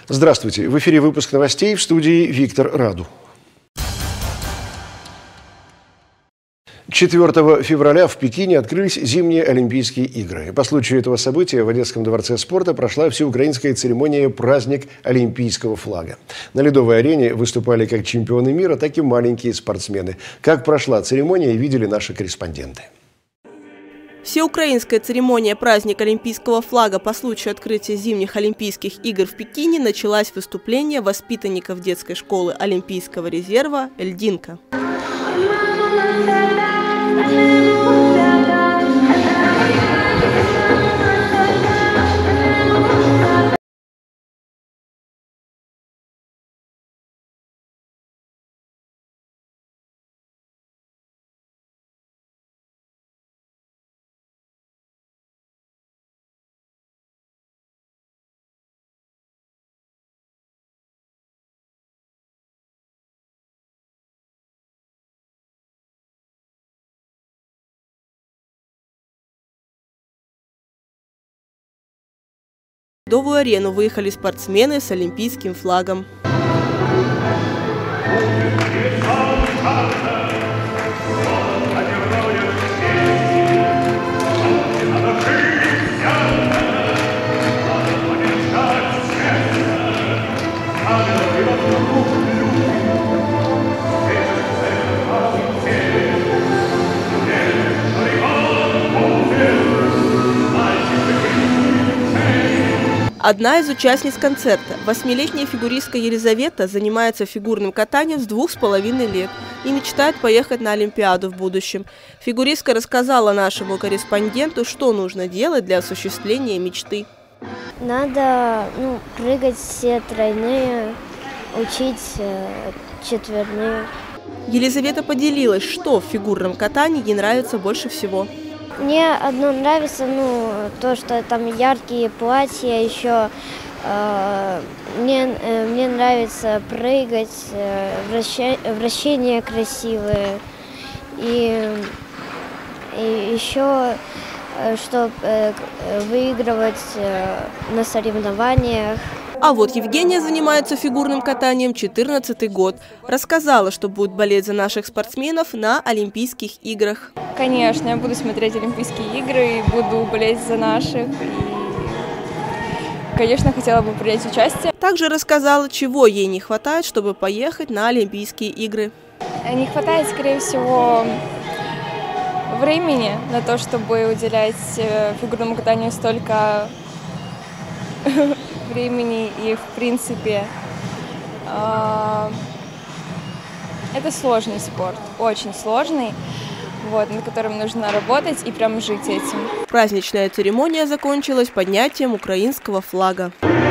Здравствуйте! В эфире выпуск новостей, в студии Виктор Раду. 4 февраля в Пекине открылись зимние Олимпийские игры. По случаю этого события в Одесском дворце спорта прошла всеукраинская церемония «Праздник Олимпийского флага». На ледовой арене выступали как чемпионы мира, так и маленькие спортсмены. Как прошла церемония, видели наши корреспонденты. Всеукраинская церемония «Праздник Олимпийского флага» по случаю открытия зимних Олимпийских игр в Пекине началась с выступления воспитанников детской школы Олимпийского резерва «Льдинка». В ледовую арену выехали спортсмены с олимпийским флагом. Одна из участниц концерта, 8-летняя фигуристка Елизавета, занимается фигурным катанием с 2,5 лет и мечтает поехать на Олимпиаду в будущем. Фигуристка рассказала нашему корреспонденту, что нужно делать для осуществления мечты. Надо прыгать все тройные, учить четверные. Елизавета поделилась, что в фигурном катании ей нравится больше всего. Мне одно нравится, то, что там яркие платья, еще мне нравится прыгать, вращения красивые, и еще, чтобы выигрывать на соревнованиях. А вот Евгения занимается фигурным катанием 14-й год. Рассказала, что будет болеть за наших спортсменов на Олимпийских играх. Конечно, я буду смотреть Олимпийские игры и буду болеть за наших. И, конечно, хотела бы принять участие. Также рассказала, чего ей не хватает, чтобы поехать на Олимпийские игры. Не хватает, скорее всего, времени на то, чтобы уделять фигурному катанию столько времени, и в принципе это сложный спорт, очень сложный, над которым нужно работать и прям жить этим. Праздничная церемония закончилась поднятием украинского флага.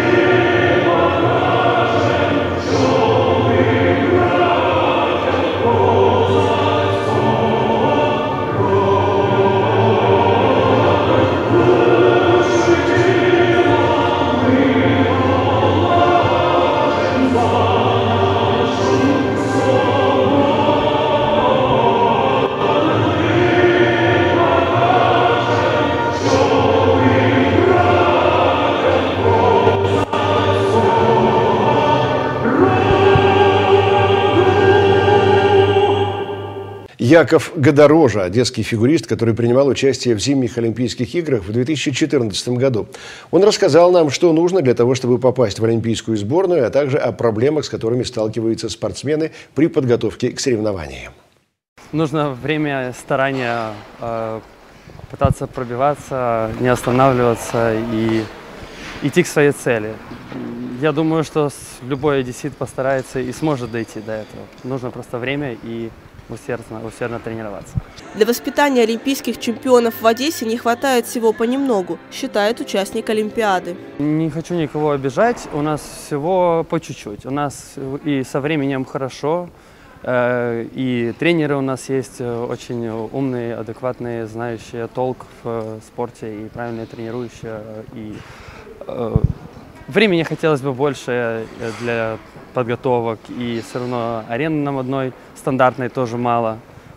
Яков Годорожа, одесский фигурист, который принимал участие в зимних Олимпийских играх в 2014 году. Он рассказал нам, что нужно для того, чтобы попасть в олимпийскую сборную, а также о проблемах, с которыми сталкиваются спортсмены при подготовке к соревнованиям. Нужно время, старания, пытаться пробиваться, не останавливаться и идти к своей цели. Я думаю, что любой одессит постарается и сможет дойти до этого. Нужно просто время и усердно тренироваться. Для воспитания олимпийских чемпионов в Одессе не хватает всего понемногу, считает участник Олимпиады. Не хочу никого обижать, у нас всего по чуть-чуть. У нас и со временем хорошо, и тренеры у нас есть очень умные, адекватные, знающие толк в спорте и правильно тренирующие. И времени хотелось бы больше для подготовок, и все равно арены нам одной стандартной тоже мало.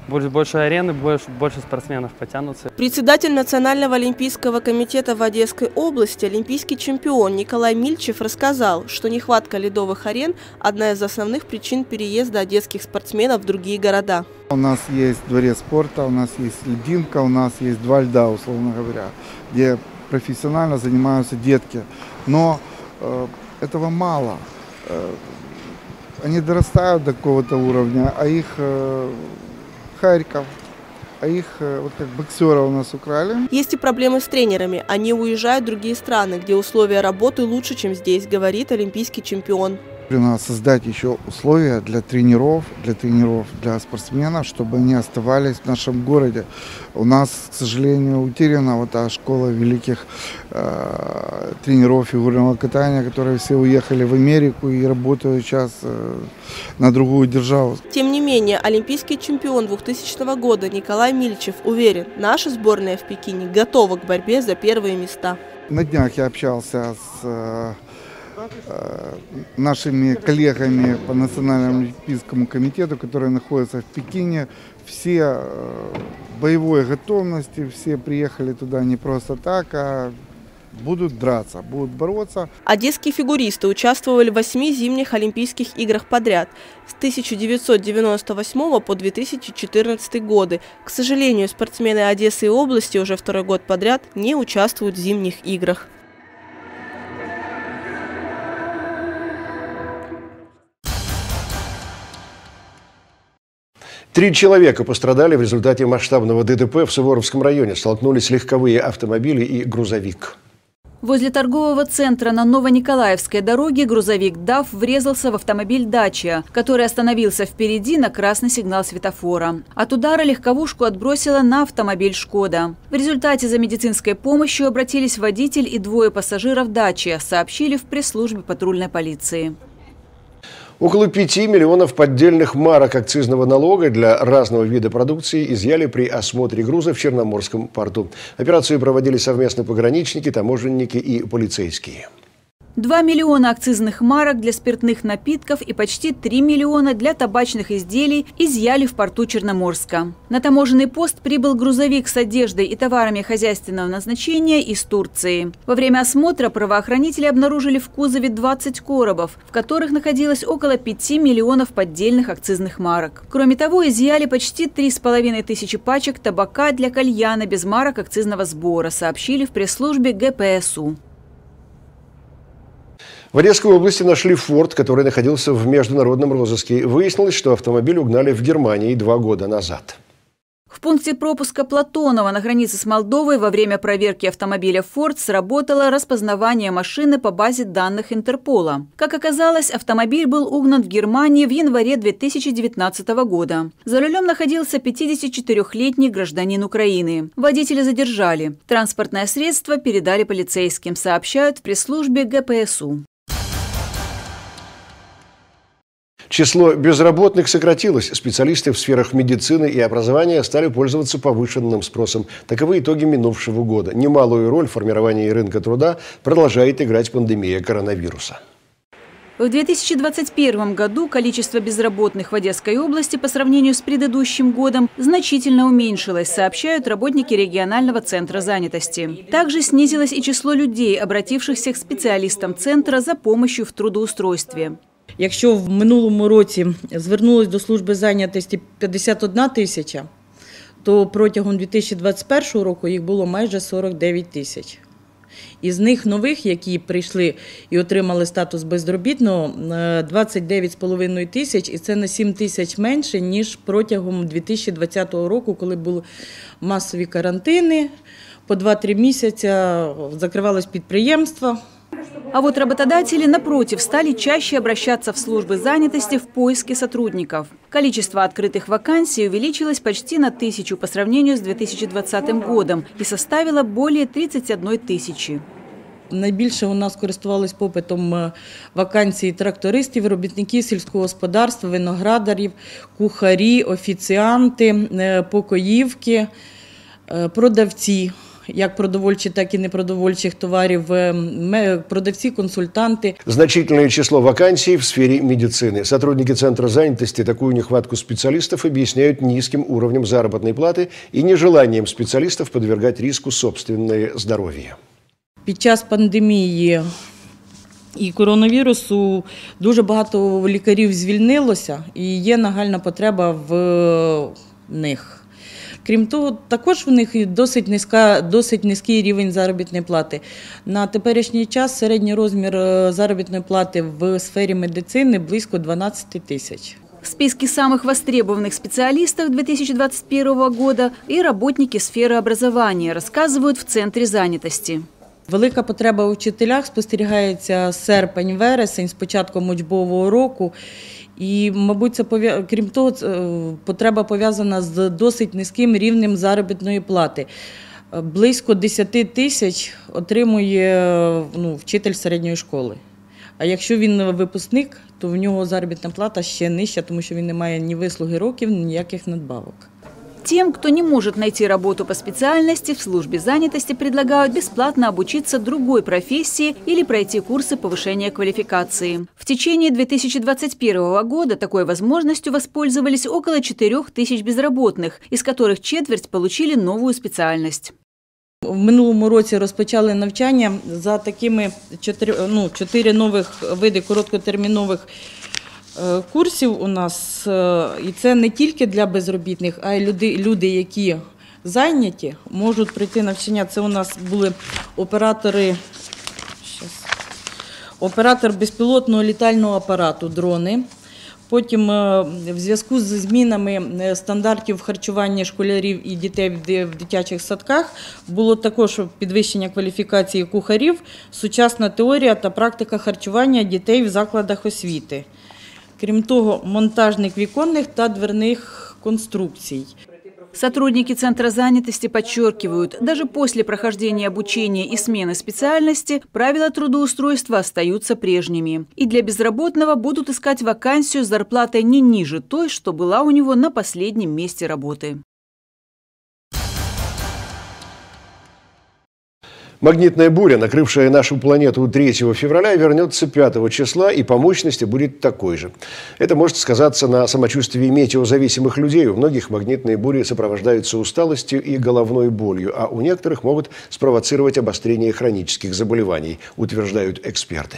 будет больше арены, больше спортсменов потянутся. Председатель Национального олимпийского комитета в Одесской области, олимпийский чемпион Николай Мильчев рассказал, что нехватка ледовых арен – одна из основных причин переезда одесских спортсменов в другие города. У нас есть дворец спорта, у нас есть льдинка, у нас есть 2 льда, условно говоря, где профессионально занимаются детки. Но этого мало. Они дорастают до какого-то уровня, а их Харьков, а их вот как боксера у нас украли. Есть и проблемы с тренерами. Они уезжают в другие страны, где условия работы лучше, чем здесь, говорит олимпийский чемпион. Надо создать еще условия для тренеров, для спортсменов, чтобы они оставались в нашем городе. У нас, к сожалению, утеряна вот та школа великих тренеров фигурного катания, которые все уехали в Америку и работают сейчас на другую державу. Тем не менее, олимпийский чемпион 2000 года Николай Мильчев уверен, наша сборная в Пекине готова к борьбе за первые места. На днях я общался с нашими коллегами по Национальному олимпийскому комитету, которые находятся в Пекине. Все в боевой готовности, все приехали туда не просто так, а будут драться, будут бороться. Одесские фигуристы участвовали в 8 зимних Олимпийских играх подряд с 1998 по 2014 годы. К сожалению, спортсмены Одессы и области уже 2-й год подряд не участвуют в зимних играх. Три человека пострадали в результате масштабного ДТП в Суворовском районе. Столкнулись легковые автомобили и грузовик. Возле торгового центра на Новониколаевской дороге грузовик ДАФ врезался в автомобиль «Дача», который остановился впереди на красный сигнал светофора. От удара легковушку отбросило на автомобиль «Шкода». В результате за медицинской помощью обратились водитель и 2 пассажиров «Дачи», сообщили в пресс-службе патрульной полиции. Около 5 миллионов поддельных марок акцизного налога для разного вида продукции изъяли при осмотре груза в Черноморском порту. Операцию проводили совместно пограничники, таможенники и полицейские. 2 миллиона акцизных марок для спиртных напитков и почти 3 миллиона для табачных изделий изъяли в порту Черноморска. На таможенный пост прибыл грузовик с одеждой и товарами хозяйственного назначения из Турции. Во время осмотра правоохранители обнаружили в кузове 20 коробов, в которых находилось около 5 миллионов поддельных акцизных марок. Кроме того, изъяли почти 3500 пачек табака для кальяна без марок акцизного сбора, сообщили в пресс-службе ГПСУ. В Одесской области нашли «Форд», который находился в международном розыске. Выяснилось, что автомобиль угнали в Германии 2 года назад. В пункте пропуска Платонова на границе с Молдовой во время проверки автомобиля «Форд» сработало распознавание машины по базе данных Интерпола. Как оказалось, автомобиль был угнан в Германии в январе 2019 года. За рулем находился 54-летний гражданин Украины. Водителя задержали. Транспортное средство передали полицейским, сообщают в пресс-службе ГПСУ. Число безработных сократилось. Специалисты в сферах медицины и образования стали пользоваться повышенным спросом. Таковы итоги минувшего года. Немалую роль в формировании рынка труда продолжает играть пандемия коронавируса. В 2021 году количество безработных в Одесской области по сравнению с предыдущим годом значительно уменьшилось, сообщают работники регионального центра занятости. Также снизилось и число людей, обратившихся к специалистам центра за помощью в трудоустройстве. Якщо в минулому році звернулось до служби зайнятості 51 тисяча, то протягом 2021 року їх було майже 49 тисяч. Із них нових, які прийшли і отримали статус безробітного, 29,5 тисяч, і це на 7 тисяч менше, ніж протягом 2020 року, коли були масові карантини, по 2-3 місяці закривалось підприємства. А вот работодатели, напротив, стали чаще обращаться в службы занятости в поиске сотрудников. Количество открытых вакансий увеличилось почти на 1000 по сравнению с 2020 годом и составило более 31 тисячі. Найбільше у нас користувались попитом вакансії трактористів, робітників сільського господарства, виноградарів, кухарі, офіціанти, покоївки, продавці як продовольчих, так і непродовольчих товарів, продавці, консультанти. Значительное число вакансий в сфере медицины. Сотрудники Центра занятости такую нехватку специалистов объясняют низким уровнем заработной платы и нежеланием специалистов подвергать риску собственное здоровье. Під час пандемії і коронавірусу дуже багато лікарів звільнилося і є нагальна потреба в них. Крім того, також в них досить низький рівень заробітної плати. На теперішній час середній розмір заробітної плати в сфері медицини близько 12 тисяч. В списке самых востребованных специалистов 2021 года и работники сферы образования, рассказывают в Центрі занятості. Велика потреба у вчителях спостерігається серпень-вересень з початком учбового року. І, мабуть, крім того, потреба пов'язана з досить низьким рівнем заробітної плати. Близько 10 тисяч отримує вчитель середньої школи. А якщо він випускник, то в нього заробітна плата ще нижча, тому що він не має ні вислуги років, ні ніяких надбавок. Тем, кто не может найти работу по специальности, в службе занятости предлагают бесплатно обучиться другой профессии или пройти курсы повышения квалификации. В течение 2021 года такой возможностью воспользовались около 4 тысяч безработных, из которых четверть получили новую специальность. В минулому році розпочали навчання за такими 4 нових види короткотермінових курсів у нас, і це не тільки для безробітних, а й люди, які зайняті, можуть прийти навчання. Це у нас були оператор безпілотного літального апарату, дрони. Потім в зв'язку з змінами стандартів харчування школярів і дітей в дитячих садках було також підвищення кваліфікації кухарів, сучасна теорія та практика харчування дітей в закладах освіти. Крім того, монтажник віконних та дверних конструкций. Сотрудники Центра занятости подчеркивают, даже после прохождения обучения и смены специальности правила трудоустройства остаются прежними. И для безработного будут искать вакансию с зарплатой не ниже той, что была у него на последнем месте работы. Магнитная буря, накрывшая нашу планету 3 февраля, вернется 5 числа и по мощности будет такой же. Это может сказаться на самочувствии метеозависимых людей. У многих магнитные бури сопровождаются усталостью и головной болью, а у некоторых могут спровоцировать обострение хронических заболеваний, утверждают эксперты.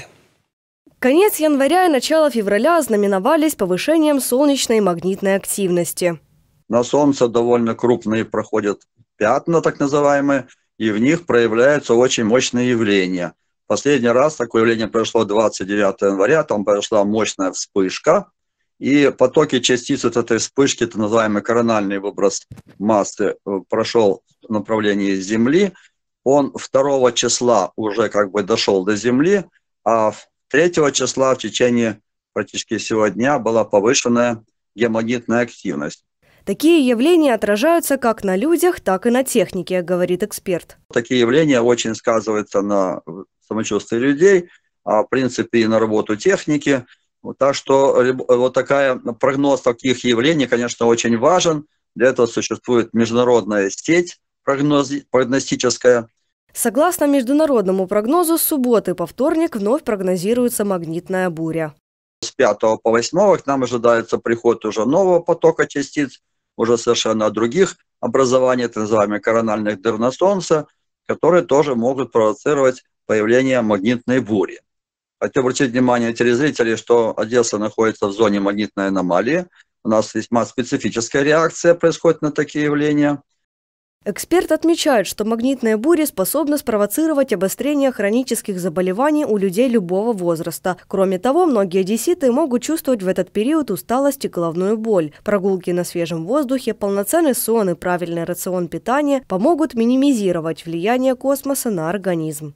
Конец января и начало февраля ознаменовались повышением солнечной и магнитной активности. На Солнце довольно крупные проходят пятна, так называемые, и в них проявляются очень мощные явления. Последний раз такое явление произошло 29 января, там произошла мощная вспышка, и потоки частиц от этой вспышки, так называемый корональный выброс массы, прошел в направлении Земли. Он 2 числа уже дошел до Земли, а 3 числа в течение практически всего дня была повышенная геомагнитная активность. Такие явления отражаются как на людях, так и на технике, говорит эксперт. Такие явления очень сказываются на самочувствии людей, в принципе, и на работу техники. Так что прогноз таких явлений, конечно, очень важен. Для этого существует международная сеть прогностическая. Согласно международному прогнозу, с субботы по вторник вновь прогнозируется магнитная буря. С 5 по 8 к нам ожидается приход уже нового потока частиц, уже совершенно других образований, так называемых корональных дыр на Солнце, которые тоже могут провоцировать появление магнитной бури. Хочу обратить внимание телезрителей, что Одесса находится в зоне магнитной аномалии. У нас весьма специфическая реакция происходит на такие явления. Эксперт отмечает, что магнитные бури способны спровоцировать обострение хронических заболеваний у людей любого возраста. Кроме того, многие одесситы могут чувствовать в этот период усталость и головную боль. Прогулки на свежем воздухе, полноценный сон и правильный рацион питания помогут минимизировать влияние космоса на организм.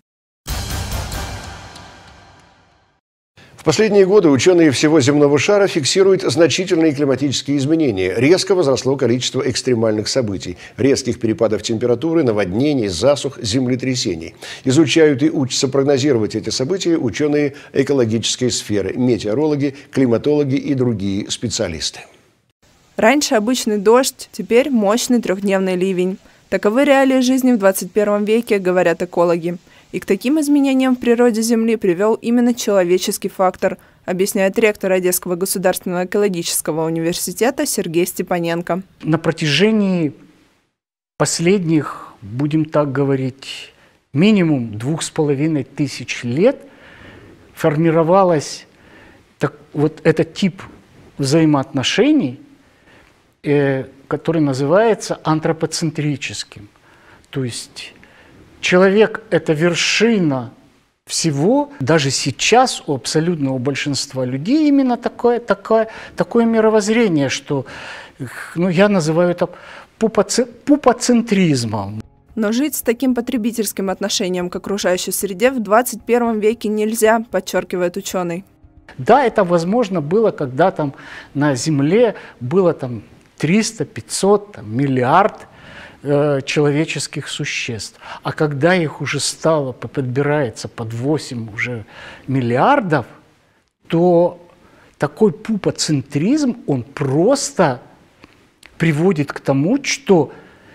В последние годы ученые всего земного шара фиксируют значительные климатические изменения. Резко возросло количество экстремальных событий, резких перепадов температуры, наводнений, засух, землетрясений. Изучают и учатся прогнозировать эти события ученые экологической сферы, метеорологи, климатологи и другие специалисты. Раньше обычный дождь, теперь мощный трехдневный ливень. Таковы реалии жизни в 21 веке, говорят экологи. И к таким изменениям в природе Земли привел именно человеческий фактор, объясняет ректор Одесского государственного экологического университета Сергей Степаненко. На протяжении последних, будем так говорить, минимум 2500 лет формировалась вот этот тип взаимоотношений, который называется антропоцентрическим. То есть человек – это вершина всего. Даже сейчас у абсолютного большинства людей именно такое мировоззрение, что я называю это пупоцентризмом. Но жить с таким потребительским отношением к окружающей среде в 21 веке нельзя, подчеркивает ученый. Да, это возможно было, когда там на Земле было там 300, 500, миллиард человеческих существ. А когда их уже стало, подбирается под 8 уже миллиардов, то такой пупоцентризм, он просто приводит к тому, что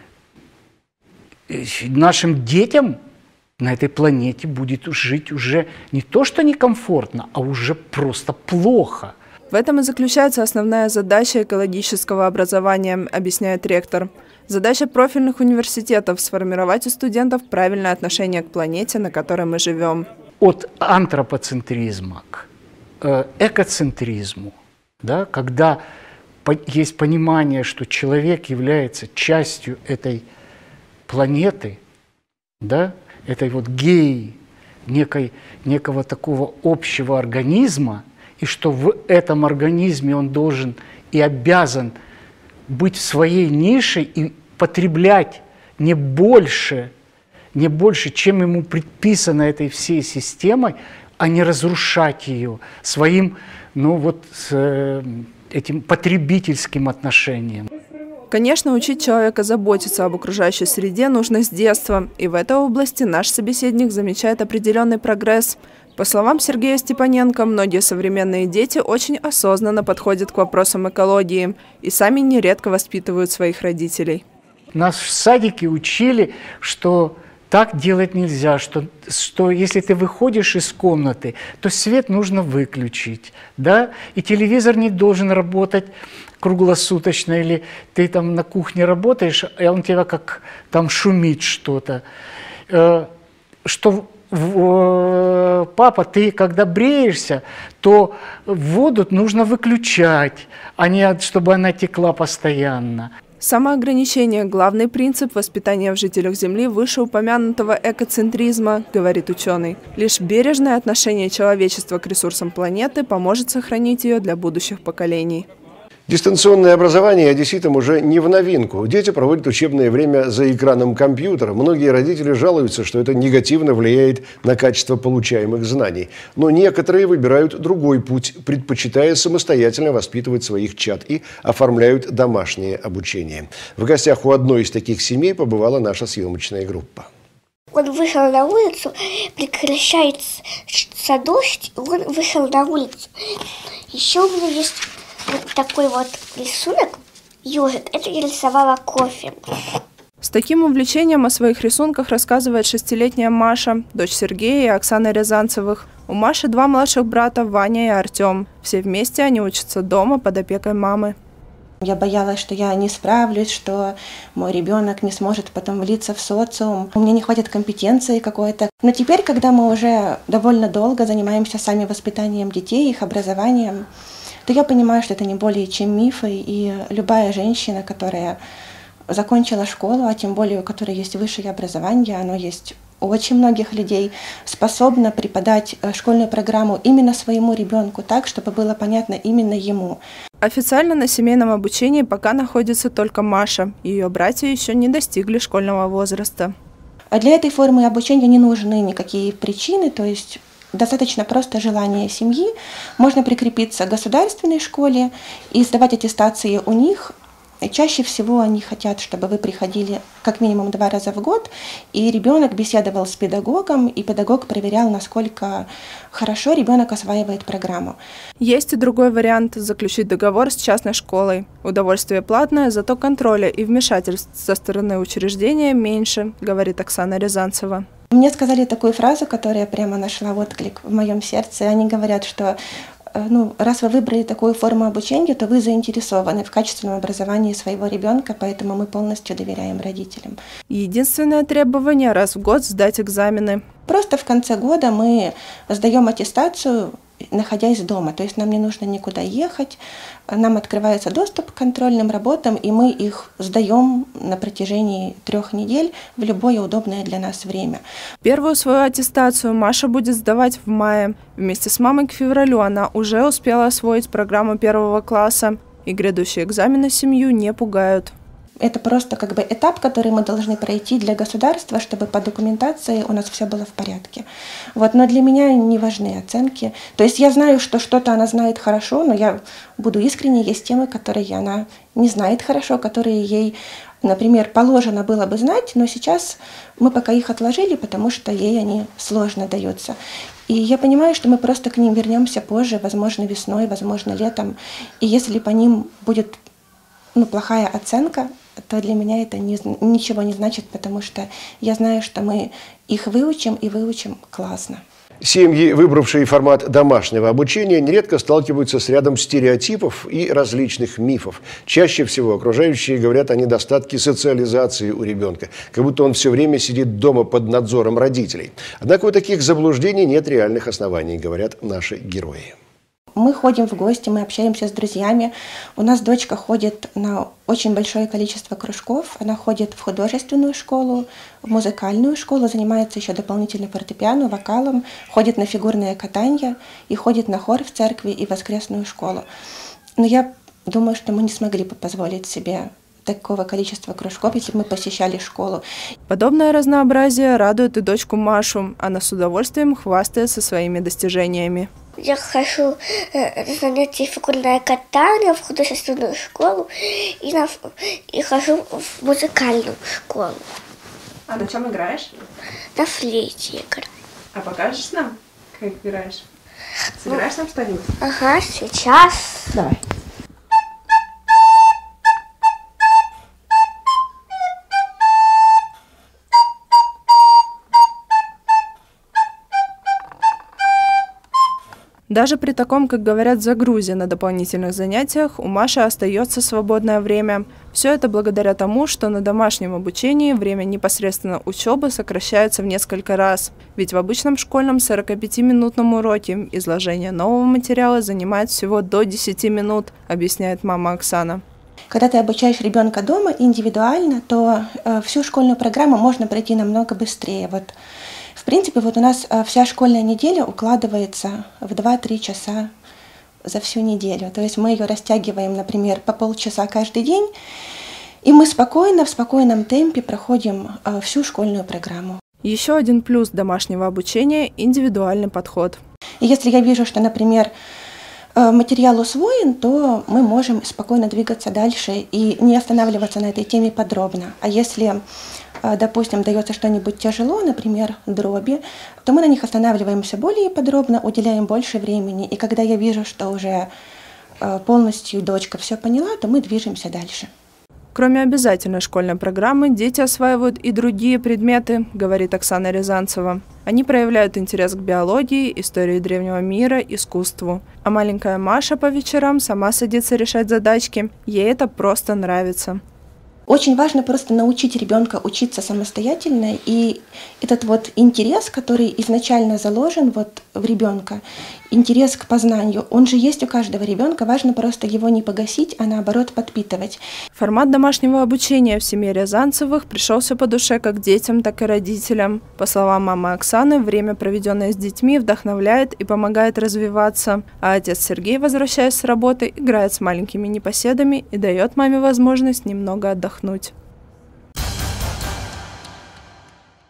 нашим детям на этой планете будет жить уже не то, что некомфортно, а уже просто плохо. В этом и заключается основная задача экологического образования, объясняет ректор. Задача профильных университетов – сформировать у студентов правильное отношение к планете, на которой мы живем. От антропоцентризма к экоцентризму, да, когда есть понимание, что человек является частью этой планеты, да, этой вот геи, некого такого общего организма, и что в этом организме он должен и обязан быть в своей нише и потреблять не больше, чем ему предписано этой всей системой, а не разрушать ее своим, этим потребительским отношением. Конечно, учить человека заботиться об окружающей среде нужно с детства, и в этой области наш собеседник замечает определенный прогресс. По словам Сергея Степаненко, многие современные дети очень осознанно подходят к вопросам экологии и сами нередко воспитывают своих родителей. Нас в садике учили, что так делать нельзя, что если ты выходишь из комнаты, то свет нужно выключить, да? И телевизор не должен работать круглосуточно, или ты там на кухне работаешь, и он тебя как там шумит что-то. Папа, ты когда бреешься, то воду нужно выключать, а не чтобы она текла постоянно. Самоограничение – главный принцип воспитания в жителях Земли вышеупомянутого экоцентризма, говорит ученый. Лишь бережное отношение человечества к ресурсам планеты поможет сохранить ее для будущих поколений. Дистанционное образование одесситам уже не в новинку. Дети проводят учебное время за экраном компьютера. Многие родители жалуются, что это негативно влияет на качество получаемых знаний. Но некоторые выбирают другой путь, предпочитая самостоятельно воспитывать своих чад и оформляют домашнее обучение. В гостях у одной из таких семей побывала наша съемочная группа. Он вышел на улицу, прекращается дождь, и он вышел на улицу. Еще у меня есть вот такой вот рисунок, ежик. Это я рисовала кофе. С таким увлечением о своих рисунках рассказывает 6-летняя Маша, дочь Сергея и Оксаны Рязанцевых. У Маши 2 младших брата, Ваня и Артем. Все вместе они учатся дома под опекой мамы. Я боялась, что я не справлюсь, что мой ребенок не сможет потом влиться в социум. У меня не хватит компетенции какой-то. Но теперь, когда мы уже довольно долго занимаемся сами воспитанием детей, их образованием, то я понимаю, что это не более чем мифы, и любая женщина, которая закончила школу, а тем более у которой есть высшее образование, оно есть у очень многих людей, способна преподать школьную программу именно своему ребенку так, чтобы было понятно именно ему. Официально на семейном обучении пока находится только Маша. Ее братья еще не достигли школьного возраста. А для этой формы обучения не нужны никакие причины, то есть достаточно просто желание семьи. Можно прикрепиться к государственной школе и сдавать аттестации у них. Чаще всего они хотят, чтобы вы приходили как минимум 2 раза в год, и ребенок беседовал с педагогом, и педагог проверял, насколько хорошо ребенок осваивает программу. Есть и другой вариант – заключить договор с частной школой. Удовольствие платное, зато контроля и вмешательств со стороны учреждения меньше, говорит Оксана Рязанцева. Мне сказали такую фразу, которая прямо нашла отклик в моем сердце. Они говорят, что раз вы выбрали такую форму обучения, то вы заинтересованы в качественном образовании своего ребенка, поэтому мы полностью доверяем родителям. Единственное требование – раз в год сдать экзамены. Просто в конце года мы сдаем аттестацию, находясь дома, то есть нам не нужно никуда ехать, нам открывается доступ к контрольным работам, и мы их сдаем на протяжении 3 недель в любое удобное для нас время. Первую свою аттестацию Маша будет сдавать в мае. Вместе с мамой к февралю она уже успела освоить программу 1 класса, и грядущие экзамены семью не пугают. Это просто этап, который мы должны пройти для государства, чтобы по документации у нас все было в порядке. Но для меня не важны оценки. То есть я знаю, что что-то она знает хорошо, но я буду искренней, есть темы, которые она не знает хорошо, которые ей, например, положено было бы знать, но сейчас мы пока их отложили, потому что ей они сложно даются. И я понимаю, что мы просто к ним вернемся позже, возможно, весной, возможно, летом. И если по ним будет плохая оценка, то для меня это ничего не значит, потому что я знаю, что мы их выучим и выучим классно. Семьи, выбравшие формат домашнего обучения, нередко сталкиваются с рядом стереотипов и различных мифов. Чаще всего окружающие говорят о недостатке социализации у ребенка, как будто он все время сидит дома под надзором родителей. Однако у таких заблуждений нет реальных оснований, говорят наши герои. Мы ходим в гости, мы общаемся с друзьями. У нас дочка ходит на очень большое количество кружков. Она ходит в художественную школу, в музыкальную школу, занимается еще дополнительно фортепиано, вокалом, ходит на фигурное катание и ходит на хор в церкви и в воскресную школу. Но я думаю, что мы не смогли бы позволить себе такого количества кружков, если бы мы посещали школу. Подобное разнообразие радует и дочку Машу. Она с удовольствием хвастается своими достижениями. Я хожу на занятия фигурное катание в художественную школу и хожу в музыкальную школу. А на чем играешь? На флейте играю. А покажешь нам, как играешь? Сыграешь нам что-нибудь? Ага, сейчас. Давай. Даже при таком, как говорят, загрузе на дополнительных занятиях, у Маши остается свободное время. Все это благодаря тому, что на домашнем обучении время непосредственно учебы сокращается в несколько раз. Ведь в обычном школьном 45-минутном уроке изложение нового материала занимает всего до 10 минут, объясняет мама Оксана. Когда ты обучаешь ребенка дома индивидуально, то всю школьную программу можно пройти намного быстрее. В принципе, у нас вся школьная неделя укладывается в 2-3 часа за всю неделю. То есть мы ее растягиваем, например, по полчаса каждый день, и мы спокойно, в спокойном темпе проходим всю школьную программу. Еще один плюс домашнего обучения – индивидуальный подход. И если я вижу, что, например, материал усвоен, то мы можем спокойно двигаться дальше и не останавливаться на этой теме подробно. А если, допустим, дается что-нибудь тяжело, например, дроби, то мы на них останавливаемся более подробно, уделяем больше времени. И когда я вижу, что уже полностью дочка все поняла, то мы движемся дальше. Кроме обязательной школьной программы, дети осваивают и другие предметы, говорит Оксана Рязанцева. Они проявляют интерес к биологии, истории древнего мира, искусству. А маленькая Маша по вечерам сама садится решать задачки. Ей это просто нравится. Очень важно просто научить ребенка учиться самостоятельно, и этот интерес, который изначально заложен в ребенка, интерес к познанию, он же есть у каждого ребенка, важно просто его не погасить, а наоборот подпитывать. Формат домашнего обучения в семье Рязанцевых пришелся по душе как детям, так и родителям. По словам мамы Оксаны, время, проведенное с детьми, вдохновляет и помогает развиваться, а отец Сергей, возвращаясь с работы, играет с маленькими непоседами и дает маме возможность немного отдохнуть.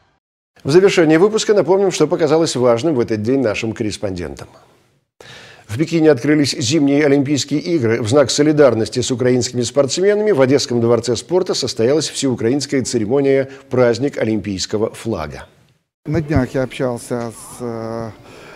В завершение выпуска напомним, что показалось важным в этот день нашим корреспондентам. В Пекине открылись зимние Олимпийские игры. В знак солидарности с украинскими спортсменами в Одесском дворце спорта состоялась всеукраинская церемония «Праздник олимпийского флага». На днях я общался с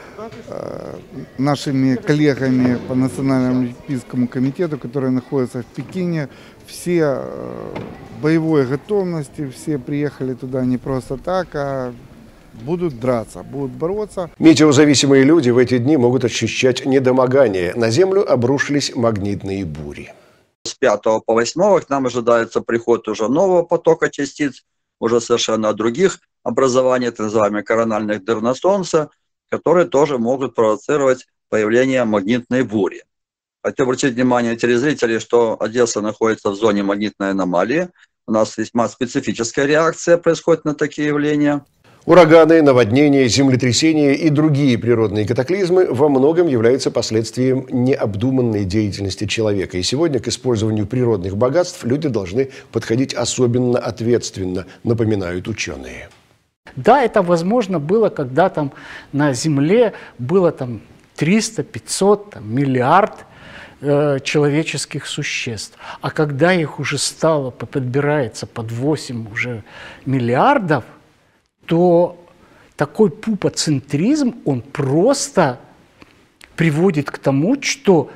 нашими коллегами по Национальному олимпийскому комитету, которые находятся в Пекине. Все в боевой готовности, все приехали туда не просто так, а будут драться, будут бороться. Метеозависимые люди в эти дни могут ощущать недомогание. На землю обрушились магнитные бури. С 5 по 8 к нам ожидается приход уже нового потока частиц, уже совершенно других образований, так называемых корональных дыр на Солнце, которые тоже могут провоцировать появление магнитной бури. Хочу обратить внимание телезрителей, что Одесса находится в зоне магнитной аномалии. У нас весьма специфическая реакция происходит на такие явления. Ураганы, наводнения, землетрясения и другие природные катаклизмы во многом являются последствием необдуманной деятельности человека. И сегодня к использованию природных богатств люди должны подходить особенно ответственно, напоминают ученые. Да, это возможно было, когда там на Земле было там 300, 500, миллиард человеческих существ. А когда их уже стало, подбирается под 8 уже миллиардов, то такой пупоцентризм, он просто приводит к тому, что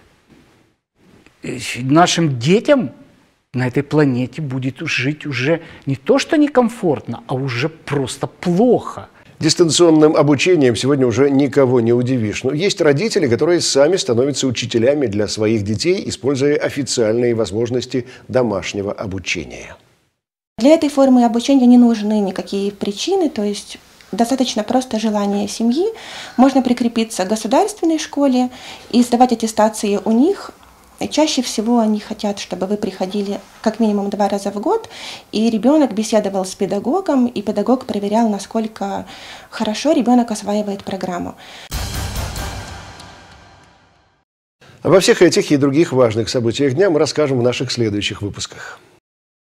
нашим детям на этой планете будет жить уже не то что некомфортно, а уже просто плохо. Дистанционным обучением сегодня уже никого не удивишь. Но есть родители, которые сами становятся учителями для своих детей, используя официальные возможности домашнего обучения. Для этой формы обучения не нужны никакие причины, то есть достаточно просто желание семьи. Можно прикрепиться к государственной школе и сдавать аттестации у них. И чаще всего они хотят, чтобы вы приходили как минимум 2 раза в год, и ребенок беседовал с педагогом, и педагог проверял, насколько хорошо ребенок осваивает программу. Обо всех этих и других важных событиях дня мы расскажем в наших следующих выпусках.